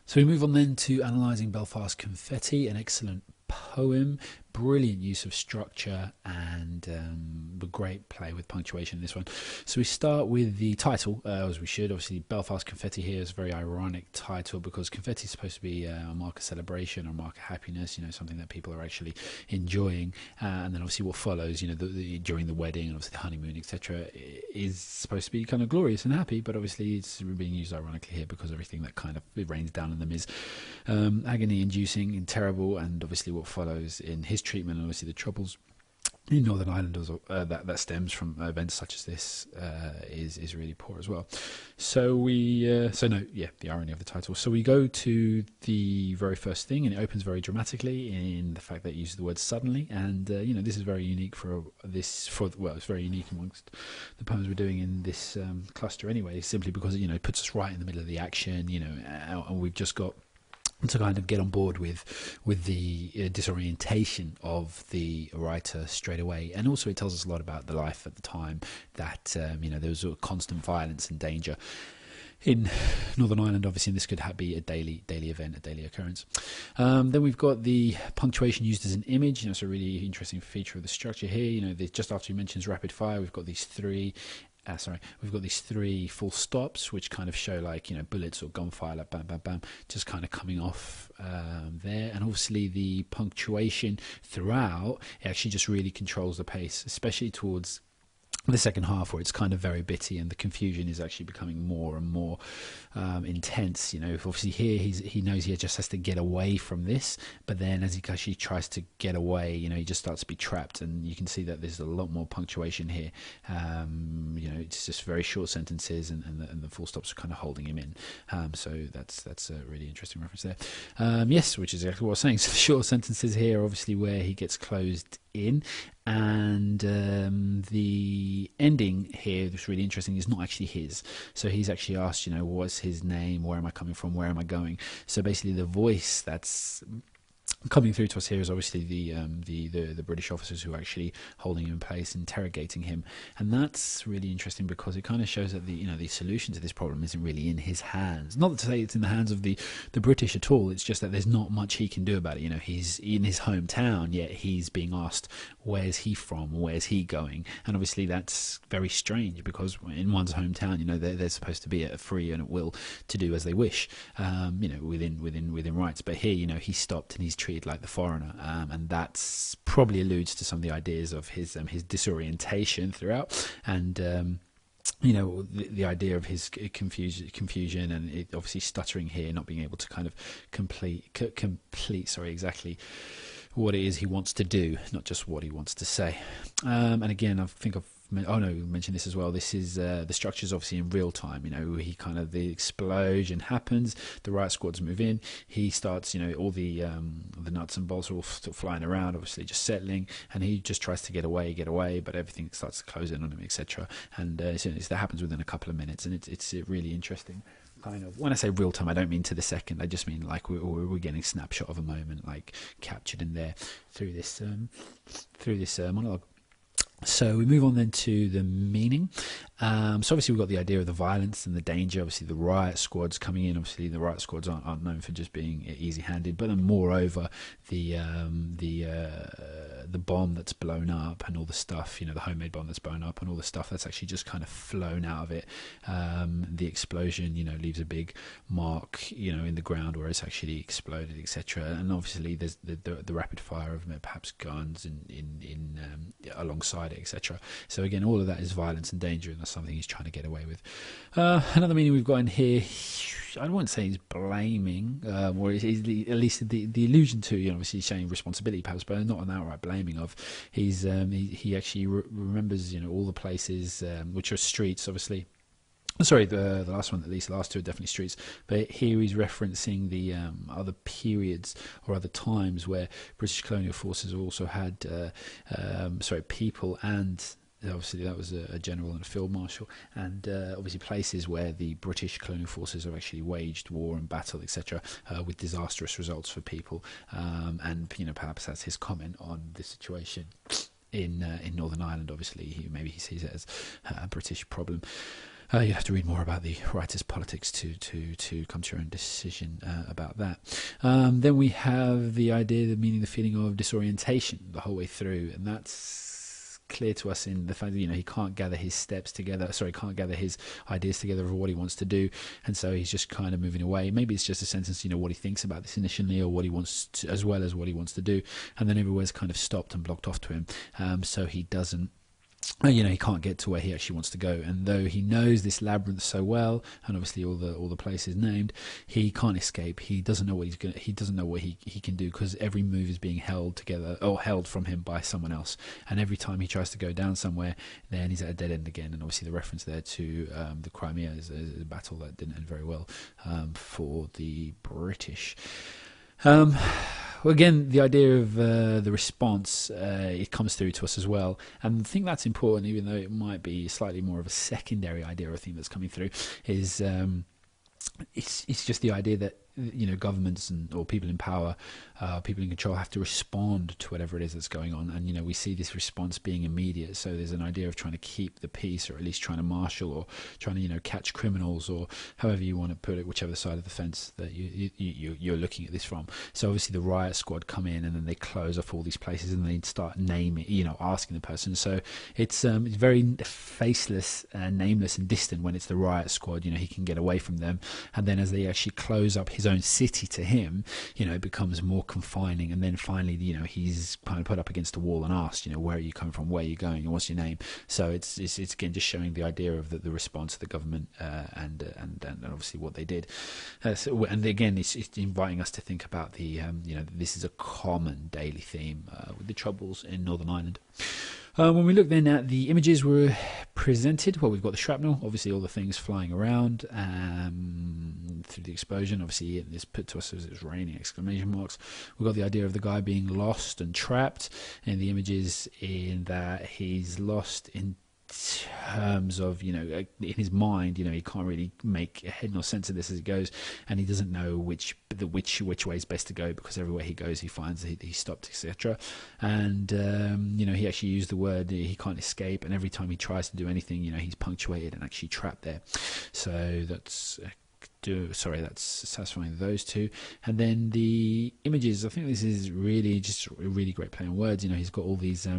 So we move on then to analysing Belfast Confetti, an excellent poem, brilliant use of structure, and a great play with punctuation in this one. So we start with the title, as we should. Obviously, Belfast Confetti here is a very ironic title because confetti is supposed to be a mark of celebration or a mark of happiness, something that people are actually enjoying. And then obviously what follows, during the wedding and obviously the honeymoon, etc., is supposed to be kind of glorious and happy, but obviously it's being used ironically here because everything that kind of it rains down on them is agony-inducing and terrible, and obviously what follows in his treatment and obviously the troubles in Northern Ireland that stems from events such as this is really poor as well. So the irony of the title. So we go to the very first thing, and it opens very dramatically in the fact that it uses the word suddenly, and this is very unique it's very unique amongst the poems we're doing in this cluster anyway, simply because it puts us right in the middle of the action, and we've just got to kind of get on board with the disorientation of the writer straight away. And also it tells us a lot about the life at the time, that there was a constant violence and danger in Northern Ireland. Obviously, and this could be a daily event, a daily occurrence. Then we've got the punctuation used as an image. It's a really interesting feature of the structure here. Just after he mentions rapid fire, we've got these three full stops, which kind of show like bullets or gunfire, like bam, bam, bam, just kind of coming off there. And obviously the punctuation throughout, it actually just really controls the pace, especially towards the second half, where it's kind of very bitty and the confusion is actually becoming more and more intense. Obviously here he knows he just has to get away from this, but then as he actually tries to get away, he just starts to be trapped, and you can see that there's a lot more punctuation here. It's just very short sentences, and the full stops are kind of holding him in. So that's a really interesting reference there. Yes, which is exactly what I was saying. So the short sentences here, obviously, where he gets closed in. And the ending here that's really interesting is not actually his. So he's actually asked, what's his name, where am I coming from, where am I going? So basically the voice that's coming through to us here is obviously the British officers who are actually holding him in place, interrogating him, and that's really interesting because it kind of shows that the solution to this problem isn't really in his hands. Not to say it's in the hands of the British at all. It's just that there's not much he can do about it. He's in his hometown, yet he's being asked where's he from, where's he going, and obviously that's very strange because in one's hometown, they're supposed to be at a free and at will to do as they wish, within rights. But here, he's stopped and he's treated like the foreigner, and that's probably alludes to some of the ideas of his disorientation throughout, and the idea of his confusion, and it obviously stuttering here, not being able to kind of complete exactly what it is he wants to do, not just what he wants to say. And again, I think we mentioned this as well. This is the structure is obviously in real time. The explosion happens, the riot squads move in. He starts, all the nuts and bolts are all still flying around, obviously just settling, and he just tries to get away, but everything starts to close in on him, etc. And that happens within a couple of minutes, and it's really interesting. Kind of, when I say real time, I don't mean to the second. I just mean like we're getting a snapshot of a moment, like captured in there through this monologue. So we move on then to the meaning. So obviously we've got the idea of the violence and the danger. Obviously the riot squads coming in. Obviously the riot squads aren't known for just being easy-handed, but then moreover the bomb that's blown up and all the stuff, the homemade bomb that's blown up and all the stuff that's actually just kind of flown out of it. The explosion, leaves a big mark, in the ground where it's actually exploded, etc. And obviously there's the rapid fire of perhaps guns in alongside it, etc. So again, all of that is violence and danger, and that's something he's trying to get away with. Another meaning we've got in here, I don't want to say he's blaming, or at least the allusion to, obviously showing responsibility perhaps, but not an outright blaming of. He actually remembers, all the places which are streets, obviously. Sorry, the last one, at least the last two are definitely streets, but here he's referencing the other periods or other times where British colonial forces also had people, and obviously that was a general and a field marshal, and obviously places where the British colonial forces have actually waged war and battle, etc., with disastrous results for people, and perhaps that's his comment on the situation in Northern Ireland. Obviously maybe he sees it as a British problem. You have to read more about the writer's politics to come to your own decision about that. Then we have the idea, the meaning, the feeling of disorientation the whole way through, and that's clear to us in the fact that he can't gather his steps together. Sorry, can't gather his ideas together of what he wants to do, and so he's just kind of moving away. Maybe it's just a sentence, what he thinks about this initially, or what he wants to, as well as what he wants to do, and then everywhere's kind of stopped and blocked off to him. So he doesn't. He can't get to where he actually wants to go, and though he knows this labyrinth so well, and obviously all the places named, he can't escape. He doesn't know what he doesn't know what he can do, because every move is being held together or held from him by someone else, and every time he tries to go down somewhere, then he's at a dead end again. And obviously the reference there to the Crimea is a battle that didn't end very well for the British. Well, again, the idea of the response, it comes through to us as well. And I think that's important, even though it might be slightly more of a secondary idea or thing that's coming through, is it's just the idea that governments or people in power, people in control, have to respond to whatever it is that's going on. And we see this response being immediate. So there's an idea of trying to keep the peace, or at least trying to marshal, or trying to catch criminals, or however you want to put it, whichever side of the fence that you're looking at this from. So obviously the riot squad come in, and then they close off all these places, and they start naming, asking the person. So it's very faceless, nameless, and distant when it's the riot squad. He can get away from them, and then as they actually close up his own city to him, it becomes more confining. And then finally, he's kind of put up against a wall and asked, where are you coming from, where are you going, and what's your name? So it's again just showing the idea of the response of the government and obviously what they did. And again, it's inviting us to think about the this is a common daily theme with the Troubles in Northern Ireland. When we look then at the images were presented, well, we've got the shrapnel, obviously all the things flying around through the explosion. Obviously it's put to us as it's raining, exclamation marks. We've got the idea of the guy being lost and trapped, and the images in that he's lost in terms of in his mind, he can't really make a head nor sense of this as it goes, and he doesn't know which way is best to go, because everywhere he goes he finds that he's stopped, etc. And he actually used the word he can't escape, and every time he tries to do anything, he's punctuated and actually trapped there. So that's satisfying those two. And then the images, I think this is really just a really great play on words. He's got all these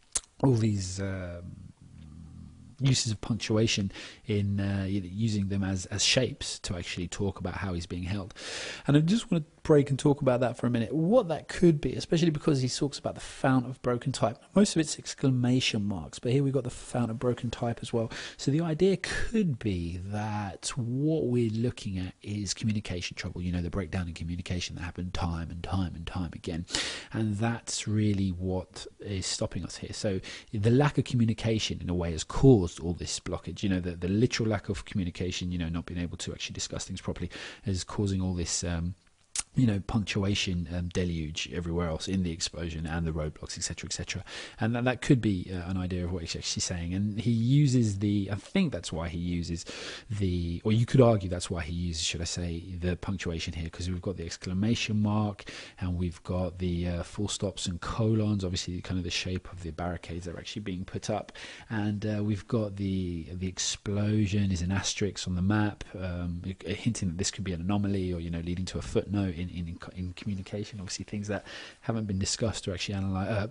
uses of punctuation in using them as shapes to actually talk about how he's being held. And I just want to break and talk about that for a minute, what that could be, especially because he talks about the fount of broken type. Most of it's exclamation marks, but here we've got the fount of broken type as well. So the idea could be that what we're looking at is communication trouble, the breakdown in communication that happened time and time and time again, and that's really what is stopping us here. So the lack of communication in a way has caused all this blockage. The literal lack of communication, not being able to actually discuss things properly, is causing all this punctuation deluge everywhere else in the explosion and the roadblocks, etc., etc. And that could be an idea of what he's actually saying. And he uses I think that's why he uses or you could argue that's why he uses, should I say, the punctuation here, because we've got the exclamation mark, and we've got the full stops and colons, obviously kind of the shape of the barricades that are actually being put up, and we've got the explosion is an asterisk on the map, hinting that this could be an anomaly, or leading to a footnote in communication. Obviously things that haven't been discussed or actually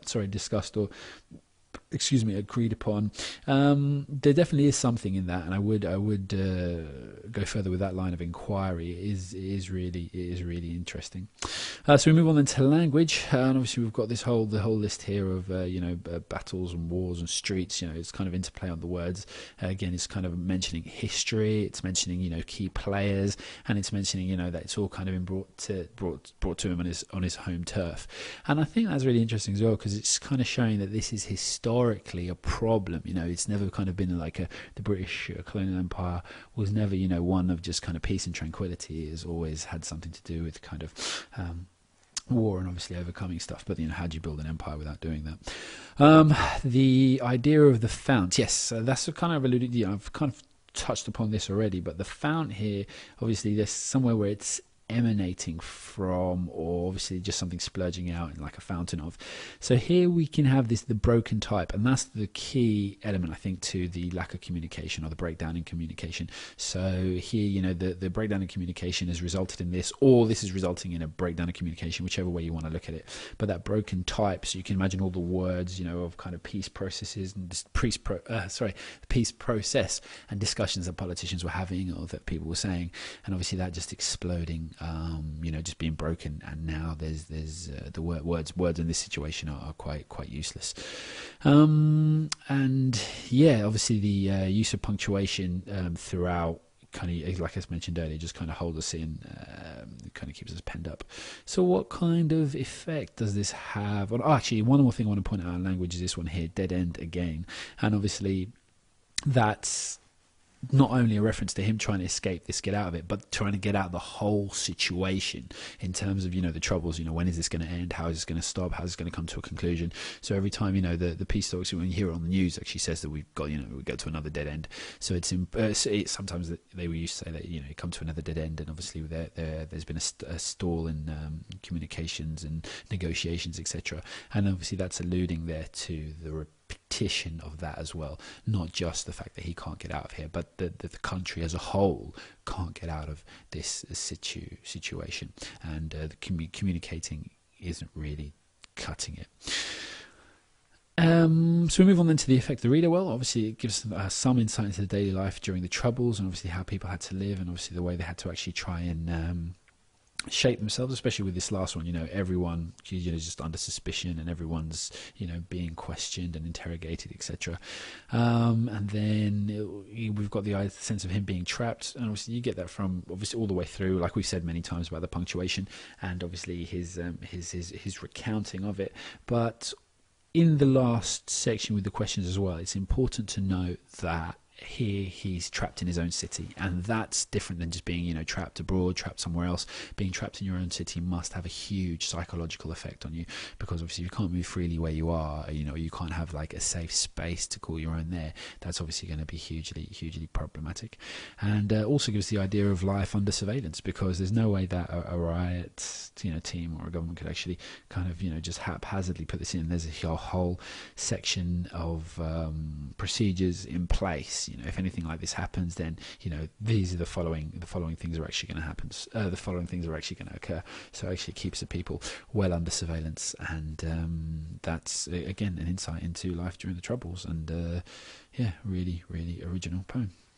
agreed upon. There definitely is something in that, and I would go further with that line of inquiry. It is really interesting. So we move on then to language, and obviously we've got the whole list here of battles and wars and streets. It's kind of interplay on the words. Again, it's kind of mentioning history. It's mentioning key players, and it's mentioning that it's all kind of been brought to him on his home turf. And I think that's really interesting as well, because it's kind of showing that this is historically a problem. It's never kind of been like the British colonial empire was never one of just kind of peace and tranquility. It has always had something to do with kind of war and obviously overcoming stuff. But how do you build an empire without doing that? The idea of the fount, yes, that's kind of alluded. I've kind of touched upon this already, but the fount here, obviously there's somewhere where it's emanating from, or obviously just something splurging out in like a fountain of. So here we can have the broken type, and that's the key element, I think, to the lack of communication or the breakdown in communication. So here, the breakdown in communication has resulted in this, or this is resulting in a breakdown of communication, whichever way you want to look at it. But that broken type, so you can imagine all the words, of kind of peace processes and peace process and discussions that politicians were having or that people were saying, and obviously that just exploding, just being broken. And now there's the words in this situation are quite useless. And yeah, obviously the use of punctuation throughout, kind of like I mentioned earlier, just kind of hold us in, kind of keeps us penned up. So what kind of effect does this have on, actually one more thing I want to point out in language is this one here, dead end again. And obviously that's not only a reference to him trying to escape this, get out of it, but trying to get out of the whole situation in terms of, the troubles, when is this going to end? How is this going to stop? How is this going to come to a conclusion? So every time, the peace talks, when you hear it on the news, actually says that we've got, we go to another dead end. So it's sometimes they used to say that, you come to another dead end, and obviously there's been a stall in communications and negotiations, etc. And obviously that's alluding there to the repetition of that as well, not just the fact that he can't get out of here, but that the country as a whole can't get out of this situation, and communicating isn't really cutting it. So we move on then to the effect of the reader. Well, obviously it gives some insight into the daily life during the Troubles, and obviously how people had to live, and obviously the way they had to actually try and shape themselves, especially with this last one. Everyone is just under suspicion, and everyone's being questioned and interrogated, etc. And then we've got the sense of him being trapped, and obviously you get that from obviously all the way through, like we've said many times about the punctuation, and obviously his recounting of it. But in the last section with the questions as well, it's important to note that here he's trapped in his own city, and that's different than just being trapped abroad, trapped somewhere else. Being trapped in your own city must have a huge psychological effect on you, because obviously you can't move freely where you are, you can't have like a safe space to call your own there. That's obviously going to be hugely problematic, and also gives the idea of life under surveillance, because there's no way that a riot team or a government could actually kind of just haphazardly put this in. There's a whole section of procedures in place. If anything like this happens, then these are the following things are actually going to happen. The following things are actually going to occur. So it actually keeps the people well under surveillance, and that's again an insight into life during the Troubles. And yeah, really original poem.